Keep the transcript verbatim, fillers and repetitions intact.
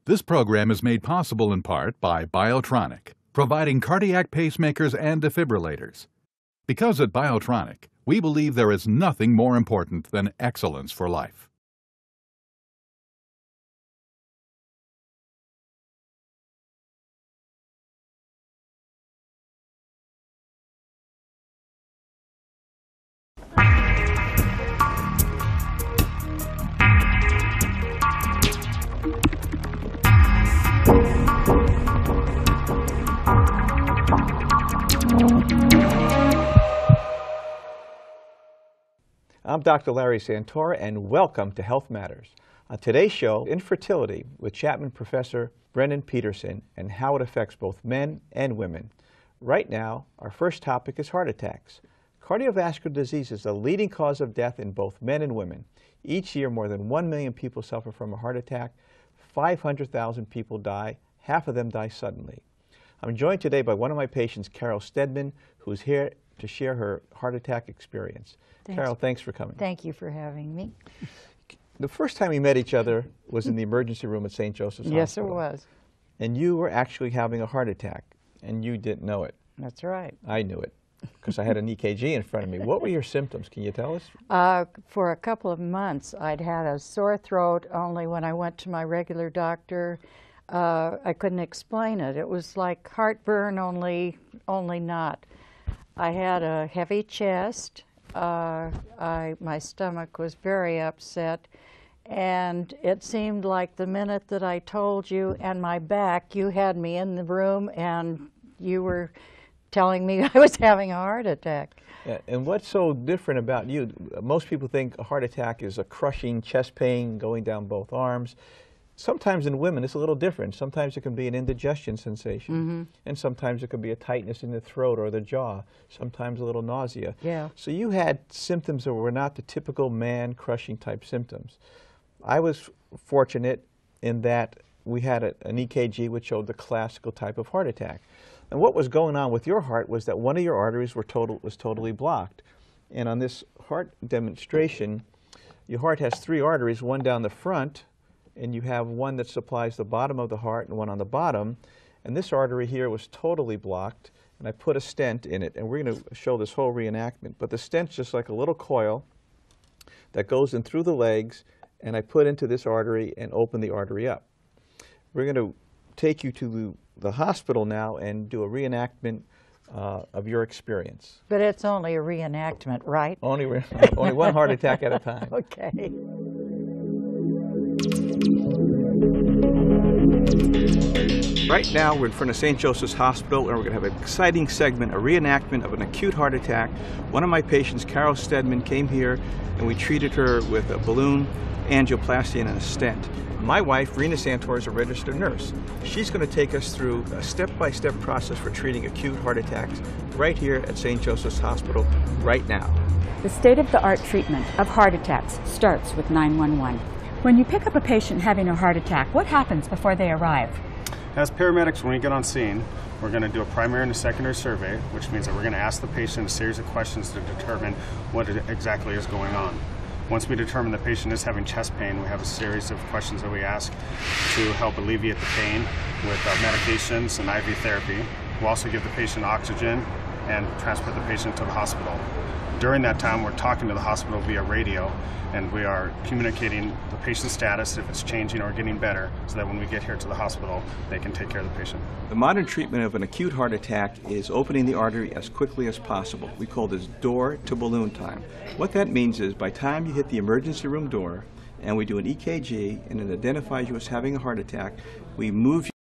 This program is made possible in part by Biotronic, providing cardiac pacemakers and defibrillators. Because at Biotronic, we believe there is nothing more important than excellence for life. I'm Doctor Larry Santora, and welcome to Health Matters. On today's show, infertility with Chapman professor Brendan Peterson and how it affects both men and women. Right now, our first topic is heart attacks. Cardiovascular disease is the leading cause of death in both men and women. Each year, more than one million people suffer from a heart attack. five hundred thousand people die. Half of them die suddenly. I'm joined today by one of my patients, Carol Stedman, who's here to share her heart attack experience. Thanks. Carol, thanks for coming. Thank you for having me. The first time we met each other was in the emergency room at Saint Joseph's Yes, Hospital. it was. And you were actually having a heart attack, and you didn't know it. That's right. I knew it, because I had an E K G in front of me. What were your symptoms? Can you tell us? Uh, for a couple of months, I'd had a sore throat, only when I went to my regular doctor, uh, I couldn't explain it. It was like heartburn, only, only not. I had a heavy chest. Uh, I, my stomach was very upset, and it seemed like the minute that I told you, and my back, you had me in the room and you were telling me I was having a heart attack. Yeah, and what's so different about you? Most people think a heart attack is a crushing chest pain going down both arms. Sometimes in women it's a little different. Sometimes it can be an indigestion sensation, mm-hmm. and sometimes it could be a tightness in the throat or the jaw, sometimes a little nausea. Yeah. So you had symptoms that were not the typical man-crushing type symptoms. I was fortunate in that we had a, an E K G which showed the classical type of heart attack. And what was going on with your heart was that one of your arteries were total, was totally blocked. And on this heart demonstration, your heart has three arteries, one down the front, and you have one that supplies the bottom of the heart and one on the bottom. And this artery here was totally blocked, and I put a stent in it. And we're going to show this whole reenactment. But the stent's just like a little coil that goes in through the legs, and I put into this artery and open the artery up. We're going to take you to the, the hospital now and do a reenactment uh, of your experience. But it's only a reenactment, right? Only, re only one heart attack at a time. Okay. Right now, we're in front of Saint Joseph's Hospital, and we're going to have an exciting segment, a reenactment of an acute heart attack. One of my patients, Carol Stedman, came here, and we treated her with a balloon angioplasty and a stent. My wife, Rena Santora, is a registered nurse. She's going to take us through a step-by-step process for treating acute heart attacks right here at Saint Joseph's Hospital right now. The state-of-the-art treatment of heart attacks starts with nine one one. When you pick up a patient having a heart attack, what happens before they arrive? As paramedics, when we get on scene, we're going to do a primary and a secondary survey, which means that we're going to ask the patient a series of questions to determine what exactly is going on. Once we determine the patient is having chest pain, we have a series of questions that we ask to help alleviate the pain with uh, medications and I V therapy. We'll also give the patient oxygen and transport the patient to the hospital. During that time, we're talking to the hospital via radio, and we are communicating the patient's status, if it's changing or getting better, so that when we get here to the hospital, they can take care of the patient. The modern treatment of an acute heart attack is opening the artery as quickly as possible. We call this door to balloon time. What that means is by the time you hit the emergency room door and we do an E K G and it identifies you as having a heart attack, we move you